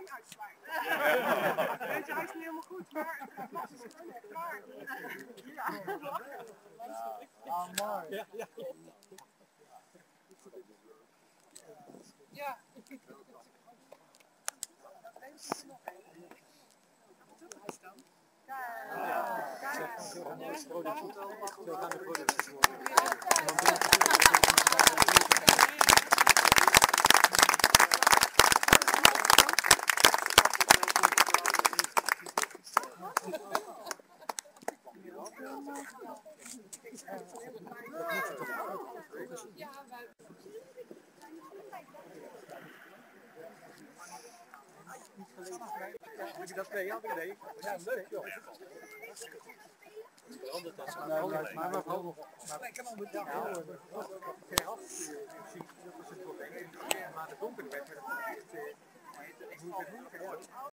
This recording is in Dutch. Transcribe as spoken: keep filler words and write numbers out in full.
ding uitsluiten. Weet je, hij is niet helemaal goed, maar het was gewoon echt klaar. Ja, lachen. Ah, mooi. Ja, ja. Ja. Heb je dat twee jaar geleden? Ja, leuk joh. Verandert dat zo? Nee, maar maar maar houden. Maar ik kan al met jou houden. Geen af. Zie dat is het probleem. Maar de donkere weg met het echt. Ik moet het moeilijker worden.